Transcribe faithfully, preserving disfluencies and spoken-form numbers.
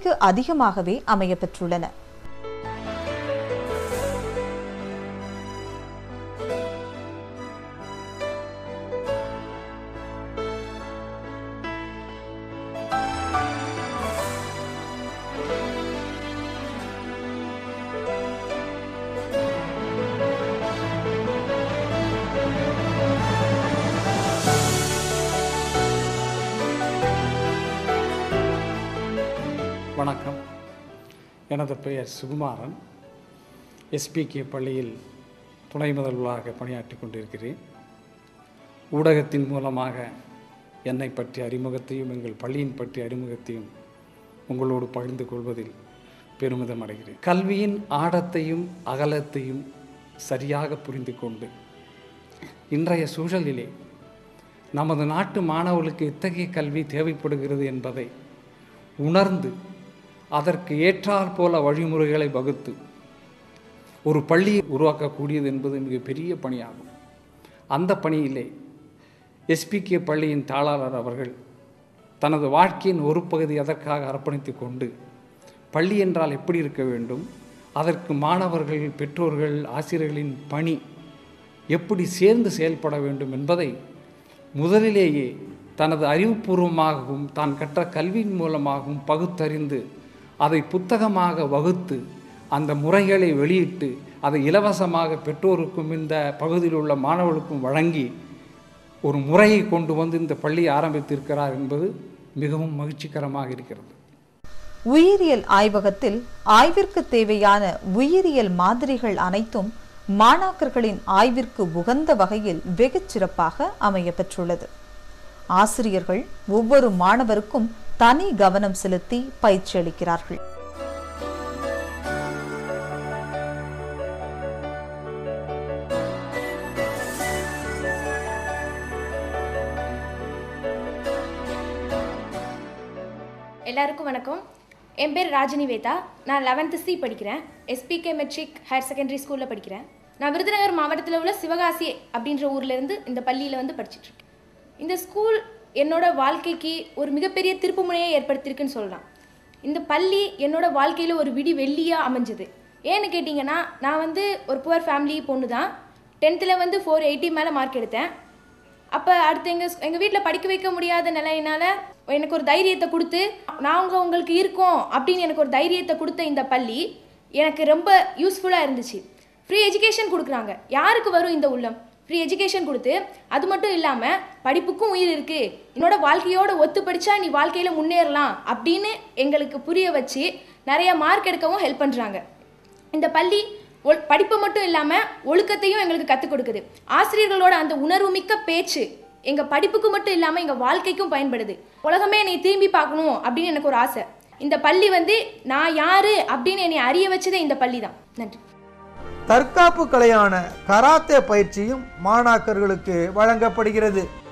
தேவைக்கு அதிகமாகவே அமையப்பெற்றுள்ளன. வணக்கம். எனது பெயர் சுகுமாரன். எஸ்பிகே பள்ளியில் துணை முதல்வராக பணியாற்றி கொண்டிருக்கிறேன். ஊடகத்தின் மூலமாக என்னை பற்றிய அறிமுகத்தையும் எங்கள் பள்ளியின் பற்றிய அறிமுகத்தையும் உங்களோடு பகிர்ந்து கொள்வதில் பெருமிதம் அடைகிறேன். கல்வியின் ஆழத்தையும் அகலத்தையும் சரியாக புரிந்து கொண்டு இன்றைய சூழலிலே நமது நாட்டு மாணவர்களுக்கு எத்தகைய கல்வி தேவைப்படுகிறது என்பதை உணர்ந்து அதற்கு ஏற்றாற் போல வழிமுறைகளை வகுத்து ஒரு பள்ளியை உருவாக்கக்கூடியது என்பது மிகப்பெரிய பணியாகும். அந்த பணியிலே எஸ்பிகே பள்ளியின் தாளாளர் அவர்கள் தனது வாழ்க்கையின் ஒரு பகுதி அதற்காக அர்ப்பணித்து கொண்டு பள்ளி என்றால் எப்படி இருக்க வேண்டும், அதற்கு மாணவர்கள், பெற்றோர்கள், ஆசிரியர்களின் பணி எப்படி சேர்ந்து செயல்பட வேண்டும் என்பதை முதலிலேயே தனது அறிவுபூர்வமாகவும் தான் கற்ற கல்வியின் மூலமாகவும் பகுத்தறிந்து அதை புத்தகமாக வகுத்து அந்த முறைகளை வெளியிட்டு அதை இலவசமாக பெற்றோருக்கும் இந்த பகுதியில் உள்ள மாணவர்களுக்கும் வழங்கி ஒரு முறையை கொண்டு வந்து இந்த பள்ளியை ஆரம்பித்திருக்கிறார் என்பது மிகவும் மகிழ்ச்சிகரமாக இருக்கிறது. உயிரியல் ஆய்வகத்தில் ஆய்விற்கு தேவையான உயிரியல் மாதிரிகள் அனைத்தும் மாணாக்கர்களின் ஆய்விற்கு உகந்த வகையில் வெகு சிறப்பாக அமையப்பெற்றுள்ளது. ஆசிரியர்கள் ஒவ்வொரு மாணவருக்கும் தனி கவனம் செலுத்தி பயிற்சி அளிக்கிறார்கள். எல்லாருக்கும் வணக்கம். என் பேர் ராஜினி வேதா. நான் லெவன்த்து சி படிக்கிறேன். எஸ்பிகே மெட்ரிக் ஹையர் செகண்டரி ஸ்கூலில் படிக்கிறேன். நான் விருதுநகர் மாவட்டத்தில் உள்ள சிவகாசி அப்படின்ற ஊர்லேருந்து இந்த பள்ளியில் வந்து படிச்சுட்ருக்கேன். இந்த ஸ்கூல் என்னோட வாழ்க்கைக்கு ஒரு மிகப்பெரிய திருப்பு முனையை ஏற்படுத்தியிருக்குன்னு சொல்லலாம். இந்த பள்ளி என்னோட வாழ்க்கையில் ஒரு விடி வெள்ளியாக அமைஞ்சது. ஏன்னு கேட்டிங்கன்னா, நான் வந்து ஒரு புவர் ஃபேமிலி பொண்ணு தான். டென்த்தில் வந்து ஃபோர் எயிட்டி மேலே மார்க் எடுத்தேன். அப்போ அடுத்து எங்கள் எங்கள் வீட்டில் படிக்க வைக்க முடியாத நிலையினால் எனக்கு ஒரு தைரியத்தை கொடுத்து நாங்கள் உங்களுக்கு இருக்கோம் அப்படின்னு எனக்கு ஒரு தைரியத்தை கொடுத்த இந்த பள்ளி எனக்கு ரொம்ப யூஸ்ஃபுல்லாக இருந்துச்சு. ஃப்ரீ எஜுகேஷன் கொடுக்குறாங்க. யாருக்கு வரும் இந்த உள்ளம்? ஃப்ரீ எஜுகேஷன் கொடுத்து அது மட்டும் இல்லாமல் படிப்புக்கும் உயிர் இருக்குது, என்னோட வாழ்க்கையோடு ஒத்து படித்தா நீ வாழ்க்கையில் முன்னேறலாம் அப்படின்னு எங்களுக்கு புரிய வச்சு நிறைய மார்க் எடுக்கவும் ஹெல்ப் பண்ணுறாங்க. இந்த பள்ளி ஒ படிப்பு மட்டும் இல்லாமல் ஒழுக்கத்தையும் எங்களுக்கு கற்றுக் கொடுக்குது. ஆசிரியர்களோட அந்த உணர்வுமிக்க பேச்சு எங்கள் படிப்புக்கு மட்டும் இல்லாமல் எங்கள் வாழ்க்கைக்கும் பயன்படுது. உலகமே என்னை திரும்பி பார்க்கணும் அப்படின்னு எனக்கு ஒரு ஆசை. இந்த பள்ளி வந்து நான் யார் அப்படின்னு என்னை அறிய வச்சதே இந்த பள்ளி தான். நன்றி. தற்காப்பு கலையான கராத்தே பயிற்சியும் மாணாக்கர்களுக்கு வழங்கப்படுகிறது.